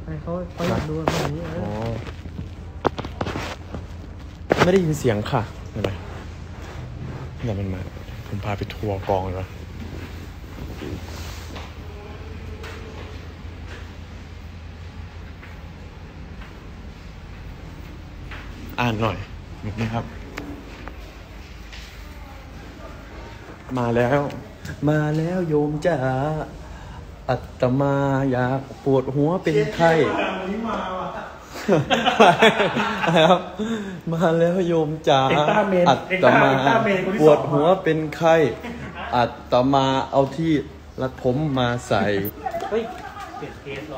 เขาอยากดูแบบนี้ไม่ได้ยินเสียงค่ะเห็นไหมเดี๋ยวมันมาผมพาไปทัวร์กองเลยวะอ่านหน่อยนะครับมาแล้วโยมจ๋าอัตมาอยากปวดหัวเป็นไข้ครับมาแล้วโยมจ๋าอัตมาปวดหัวเป็นไข้อัตมาเอาที่รัดผมมาใส่เฮ้ยเปลี่ยนเคสรอ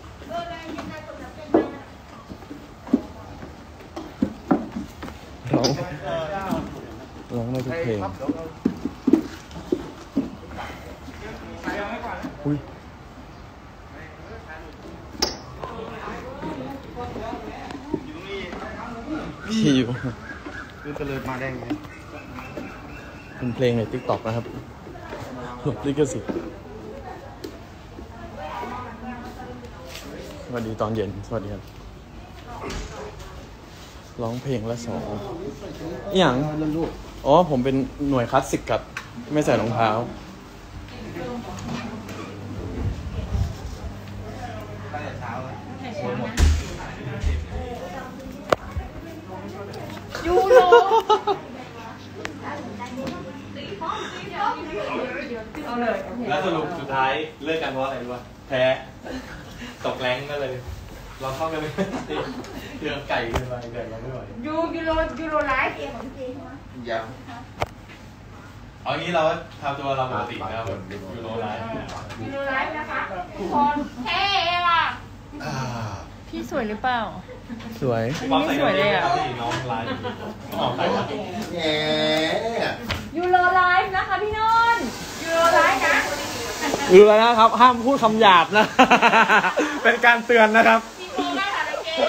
ร้องได้ทุกเพลงอุ้ยพี่อยู่คือจะเลยมาได้ไงเป็นเพลงใน TikTok นะครับหลบลิขสิทธิ์สวัสดีตอนเย็นสวัสดีครับร้องเพลงละ2อย่างอ๋อผมเป็นหน่วยคลาสสิกกับไม่ใส่รองเท้ายูโรเอาเลยแล้วสรุปสุดท้ายเลิกกันเพราะอะไรรู้ป่ะแพ้ตกแรงก็เลยเราเข้ากันไม่ได้เดือไก่กันไปเดือดเราไม่ไหวยูโรไลฟ์เองของจริงยังเอางี้เราทำตัวเราปกตินะครับยูโรไลฟ์นะคะทุกคนเท่ว่ะพี่สวยหรือเปล่าสวยไม่สวยเลยอ่ะน้องไลฟ์น้องไลฟ์ยูโรไลฟ์นะคะพี่นนท์ยูโรไลฟ์นะรู้แล้วนะครับห้ามพูดคำหยาบนะ เป็นการเตือนนะครับจริงๆได้ค่ะเลยเจ๊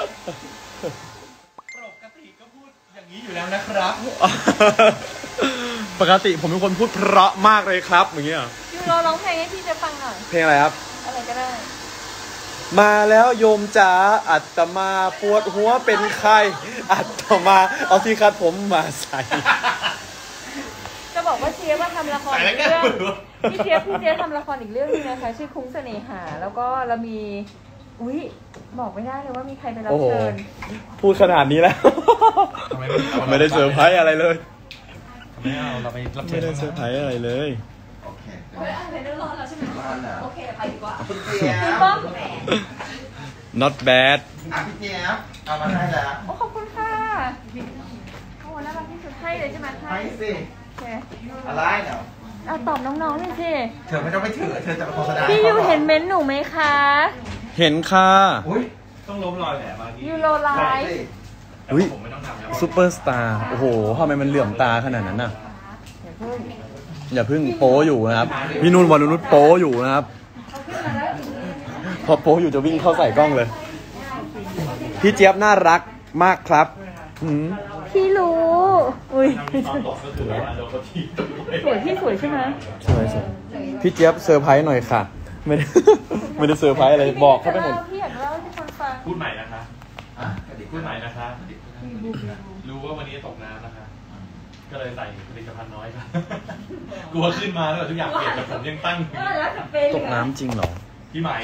ปกติก็พูดอย่างนี้อยู่แล้วนะครับปกติผมเป็นคนพูดเพราะมากเลยครับอย่างเงี้ยยูโรร้องเพลงให้พี่จะฟังหน่อยเพลงอะไรครับอะไรก็ได้มาแล้วโยมจ๋าอัตมาปวดหัวเป็นไข้อัตมาเอาที่คัดผมมาใส่จะบอกว่าเชียร์ว่าทำละครอีกเรื่องพี่เชียร์ทำละครอีกเรื่องนึงนะคะชื่อคุ้งเสน่หาแล้วก็เรามีบอกไม่ได้เลยว่ามีใครไปรับเชิญพูดขนาดนี้แล้วไม่ได้เซอร์ไพรส์อะไรเลยไม่เอาเราไปรับเชิญไม่ได้เซอร์ไพรส์อะไรเลยโอเคเป็นเรื่องร้อนแล้วใช่ไหมโอเคไปดีกว่าคุณป้อม not bad พี่เจี๊ยบเอามาให้แล้วโอ้ขอบคุณค่ะโอ้น่ารักที่สุดให้เลยใช่ไหมให้สิอะไรเนาะเอาตอบน้องๆหน่อยสิเธอไม่ต้องไปถือเธอจะโฆษณาพี่ยูเห็นเม้นหนูไหมคะเห็นค่ะต้องล้มรอยแผลมายูโรไลฟ์อุ้ยซุปเปอร์สตาร์โอ้โหทำไมมันเหลื่อมตาขนาดนั้นน่ะอย่าพึ่งโป้อยู่นะครับพี่นุ่นวรนุชโป้อยู่นะครับพอโป้อยู่จะวิ่งเข้าใส่กล้องเลยพี่เจี๊ยบน่ารักมากครับพี่รู้อุ้ยสวยพี่สวยใช่ไหมสวยพี่เจี๊ยบเซอร์ไพรส์หน่อยค่ะไม่ได้เซอร์ไพรส์อะไรบอกเขาไปหมดพี่อยากเล่าให้คนฟังพูดใหม่นะคะพูดใหม่นะคะรู้ว่าวันนี้ตกน้ำนะคะก็เลยใส่ผลิตภัณฑ์น้อยค่ะกลัวขึ้นมาแล้วทุกอย่างเปลี่ยนแต่ผมยังตั้งตกน้ำจริงเหรอพี่ไหม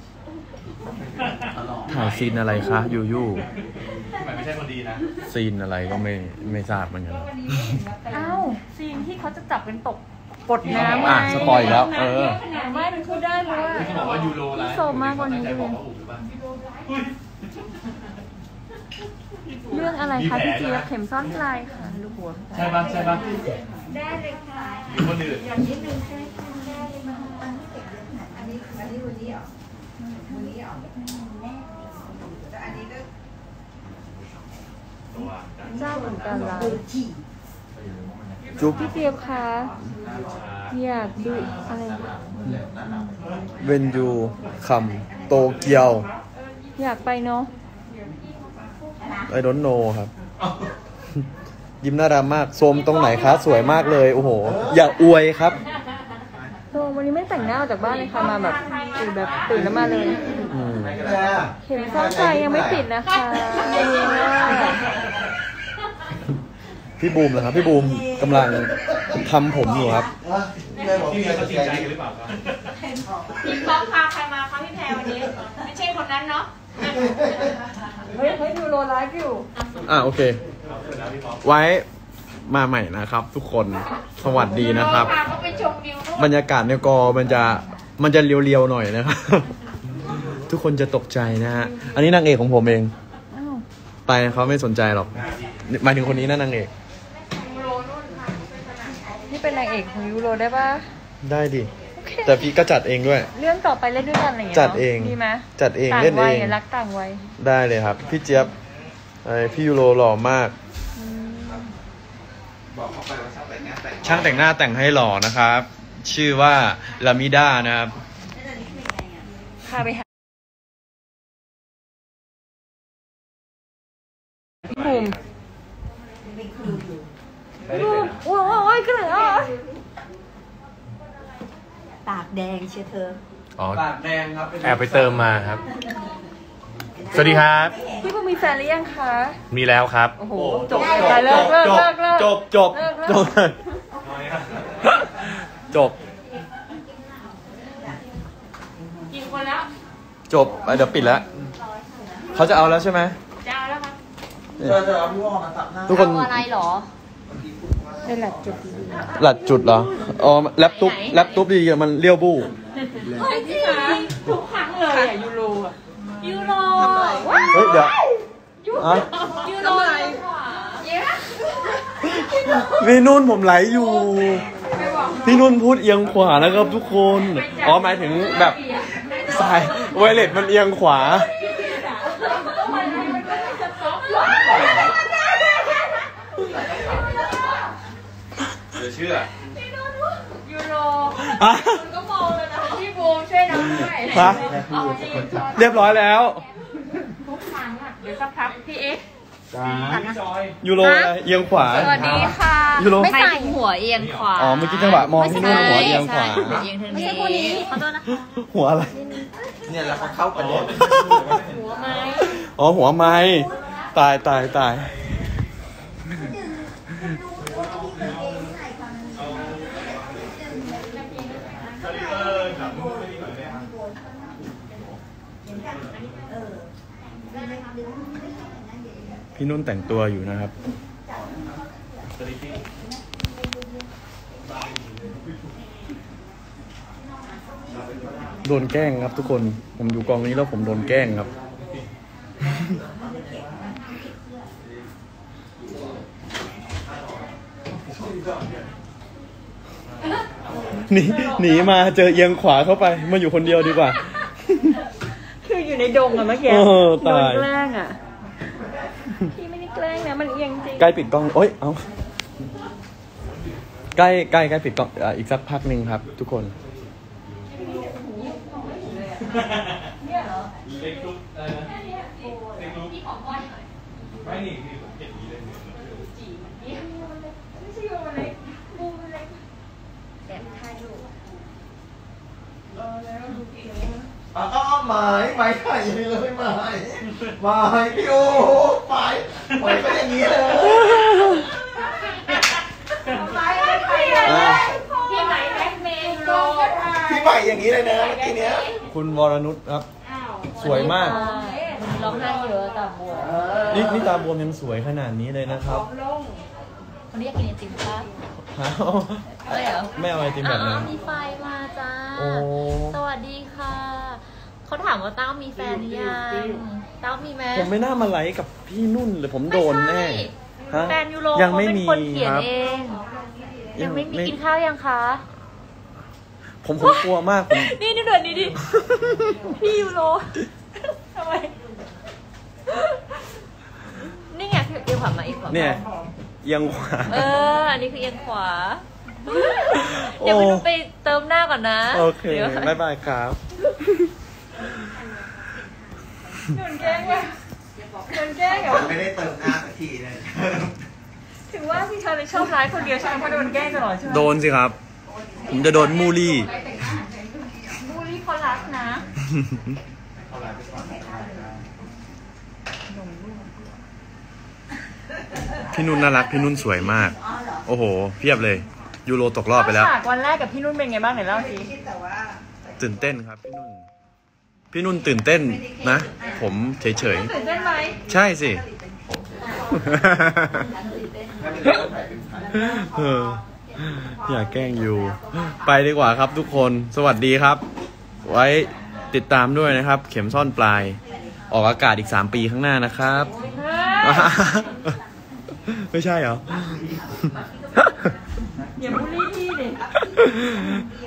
ถ่ายซีนอะไรคะยูพี่ไหมไม่ใช่คนดีนะซีนอะไรก็ไม่ทราบเหมือนกันอ้าวซีนที่เขาจะจับเป็นตกกดน้ำสปอยแล้วไม่มันพูดได้เพราะว่าเขาบอกว่ายูโรไลฟ์โซมากกว่านี้เลยเรื่องอะไรคะพี่เจี๊ยบเข็มซ่อนปลายค่ะลูกหัวใช่ปะได้เลยค่ะหรือคนอื่นอย่างนิดนึงใช่ได้เลยมาอันนี้เก็บเยอะขนาดอันนี้วันนี้ออกแต่อันนี้ก็เจ้าเหมือนกันละจุ๊บพี่เจี๊ยบคะอยากดูอะไรเวนยูคำโตเกียวอยากไปเนาะ I don't know ครับยิ้มน่ารักมากโซมตรงไหนคะสวยมากเลยโอ้โหอย่าอวยครับโซมวันนี้ไม่แต่งหน้าออกจากบ้านเลยค่ะมาแบบตื่นแล้วมาเลยแพรเข็มซ่อนใจยังไม่ติดนะคะพี่บูมเหรอครับพี่บูมกำลังทำผมอยู่ครับแม่บอกพี่พี่เมียจะเขาจริงใจใจกันหรือเปล่าครับพี่ป๊อกพาใครมาคะพี่แพรวันนี้ ไม่ใช่คนนั้นเนาะเฮ้ยยูโรไลฟ์อยู่โอเคเอาเสร็จแล้วพี่ป๊อปไว้มาใหม่นะครับ ทุกคนสวัสดีนะครับพาเขาไปชมวิวด้วยบรรยากาศในกอมันจะเรียวๆหน่อยนะครับ ทุกคนจะตกใจนะฮะอันนี้นางเอกของผมเองอ้าวไปเขาไม่สนใจหรอกหมายถึงคนนี้นะนางเอกนี่เป็นนางเอกของยูโรได้ปะได้ดิแต่พี่ก็จัดเองด้วยเรื่องต่อไปเล่นด้วยกันอะไรอย่างเงี้ยจัดเองดีไหมจัดเองต่างเล่นวัเอย งรักต่างวัยได้เลยครับ พี่เจี๊ยบพี่ยูโรหล่อมากบอกเขาไปว่าช่างแต่งหน้าแต่งช่างแต่งหน้าแต่งให้หล่อนะครับ ชื่อว่าลามิด้านะครับพาไปหาพี่ภูมิเป็นครูอยู่โอ้ยกระเหรอปากแดงเชียวเธออ๋อปากแดงครับแอบไปเติมมาครับ สวัสดีครับพี่ภูมิมีแฟนหรือยังคะมีแล้วครับโอ้โหจบเลยเลิกจบจบเลิกจบจบกี่คนแล้วจบเดี๋ยวปิดแล้วเขาจะเอาแล้วใช่ไหมจะเอาแล้วครับเธอเอาพี่วอมาตัดหน้าทุกคนเอาอะไรหรอได้หลักจุดดีหลัดจุดเหรออ๋อแล็ปตุ๊บดีมันเลี้ยวบู้เฮ้ยจริงทุกครั้งเลยอะยูโรอะยูโรเฮ้ยเดี๋ยวอ่ะยูโรเย้พี่นุ่นผมไหลอยู่ พี่นุ่นพูดเอียงขวานะครับทุกคนอ๋อหมายถึงแบบสายไวเลสมันเอียงขวาเดี๋ยวเชื่อยูโรอ่ะคุณก็มองเลยนะพี่บูมช่วยน้องหน่อยฮะเอาจริงเรียบร้อยแล้วทุกครั้งอะเดี๋ยวสักพักพี่เอ็กซ์ยูโรอะไรเอียงขวาสวัสดีค่ะยูโรไม่ใส่หัวเอียงขวาอ๋อเมื่อกี้จังหวะมองพี่นุ่นหัวเอียงขวาใช่หัวเอียงทางนี้ขอโทษนะคะหัวอะไรเนี่ยแล้วเขาเข้าประเด็นหัวไม้อ๋อหัวไม้ตาย พี่นุ่นแต่งตัวอยู่นะครับ โดนแกล้งครับทุกคน ผมอยู่กองนี้แล้วผมโดนแกล้งครับ หนีมาเจอเอียงขวาเข้าไปมาอยู่คนเดียวดีกว่าคืออยู่ในดงอะเมื่อกี้เออโดตายนแกล้งอะพี่ไม่ได้แกล้งนะมันเอียงจริงใกล้ปิดกล้องโอ๊ยเอาใกล้ปิดกล้องอีกสักพักหนึ่งครับ ทุกคนเล็กลุกอะไรนะเล็กลุกไม่นี่คือผมเห็นนี้เลยเนี่ยไม่ใช่โยนเลยบูมเลยแบบถ่ายรูปอ้าวหมายถ่ายอย่างนี้เลยหมายพี่โอ้หมายก็อย่างนี้เลยพี่ไหมแบ็คเมย์โรพี่ใหม่อย่างนี้เลยนะเมื่อกี้เนี้ยคุณวรนุชครับ สวยมากร้องไห้เยอะตาบวมนี่ตาบวมยังสวยขนาดนี้เลยนะครับวันนี้อยากกินไอติมปะฮะอะไรเหรอไม่เอาไอติมแบบนั้นมีไฟมาจ้าโอ้สวัสดีค่ะ เขาถามว่าเต้ามีแฟนหรือยังเต้ามีไหมผมไม่น่ามาไลฟ์กับพี่นุ่นเลยผมโดนแน่ฮะแฟนยูโรยังไม่เขาเป็นมีคนเขียนครับเอง ยังไม่มีกินข้าวยังคะผมกลัวมากผมนี่เดือนนี้ดิ พี่ยูโรทำไม นี่ไงพี่เอียงขวามาอีกขวามาเนี่ยยังขวาอันนี้คือเอียงขวา เดี๋ยวไปเติมหน้าก่อนนะโอเคดี๋ยวบ๊ายบายครับโดนแกล้งว่ะโดนแกล้งเหรอไม่ได้เติมหน้าสักทีเลยถึงว่าพี่เธอเลยชอบไลฟ์คนเดียวใช่ไหมเพราะโดนแกล้งตลอดใช่ไหมโดนสิครับ ผมจะโดนมูลี่บูลลี่เขารักนะเอาไลน์ไปก่อนพี่นุ่นน่ารักพี่นุ่นสวยมาก โอ้โหเพียบเลย ยูโรตกรอบไปแล้วฉากวันแรกกับพี่นุ่นเป็นไงบ้างไหนเล่าสิแต่ว่าตื่นเต้นครับพี่นุ่นตื่นเต้นนะ ผมเฉยตื่นเต้นไหมๆใช่สิ เอออย่าแกล้งอยู่ ไปดีกว่าครับทุกคนสวัสดีครับ ไว้ติดตามด้วยนะครับ เข็มซ่อนปลายออกอากาศอีก3 ปีข้างหน้านะครับ ไม่ใช่เหรออย่าบูลลี่พี่ดิ